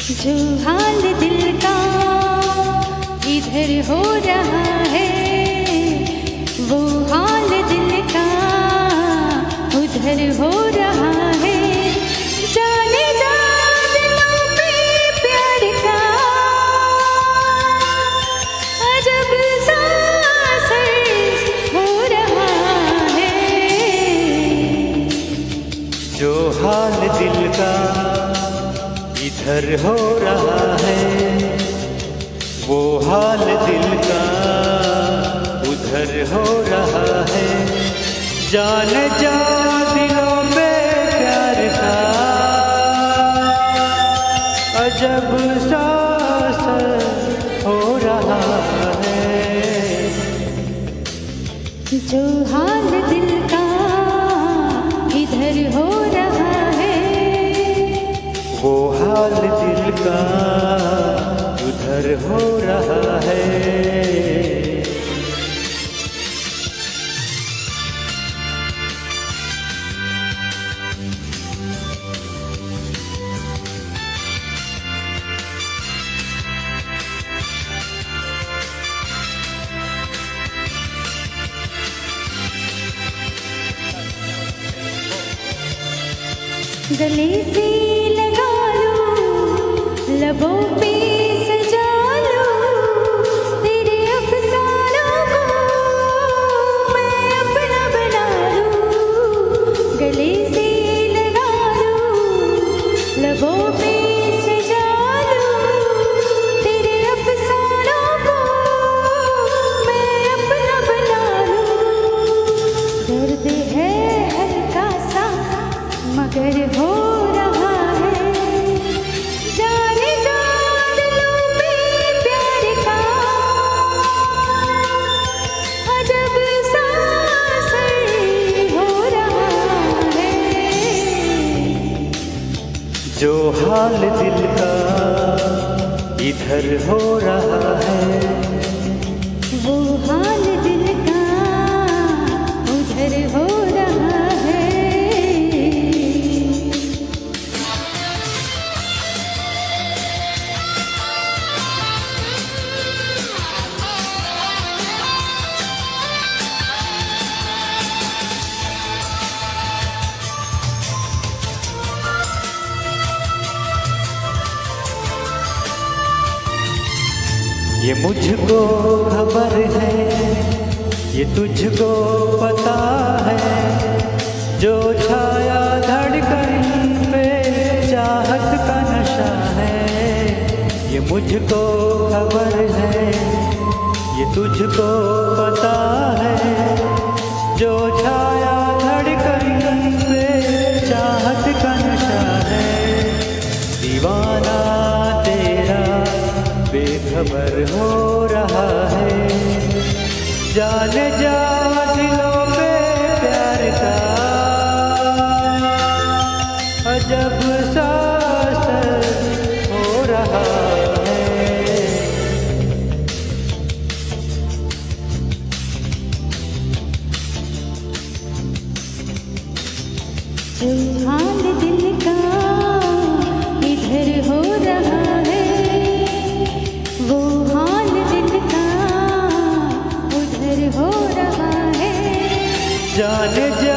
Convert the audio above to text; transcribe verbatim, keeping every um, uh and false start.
जो हाल दिल का इधर हो रहा है, वो हाल दिल का उधर हो रहा है। जाने जा दिलों पे प्यार का अजब सा असर हो रहा है। जो हाल दिल का इधर हो रहा है, वो हाल दिल का उधर हो रहा है। जान जा दिलों पे प्यार का अजब सा असर हो रहा है। जो हाल दिल का इधर हो रहा है, वो हाल दिल का उधर हो रहा है। गले से लगा लूं, लबों पे सजा लूं, तेरे अफसानों को मैं अपना बना लूं। गले से लगा लूं, लबों पे सजा लूं, तेरे अफसानों को मैं अपना बना लूं। दर्द है हल्का सा मगर हो रहा है। जाने जा दिलों पे प्यार का अजब सा असर हो रहा है। जो हाल दिल का इधर हो रहा है, वो हाल दिल का उधर हो रहा है। ये मुझको खबर है, ये तुझको पता है, जो छाया धड़कन पे चाहत का नशा है। ये मुझको खबर है, ये तुझको पता है, जो छाया धड़कन पे चाहत का नशा है। दीवाना तेरा बेखबर हो रहा है। जाने जा दिलों पे प्यार का अजब सा असर हो रहा है। जो हाल दिल का इधर हो रहा है, वो हाल दिल का उधर हो रहा है। जाने जा